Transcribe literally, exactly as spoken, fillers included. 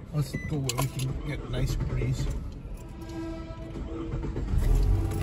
Let's go where we can get a nice breeze.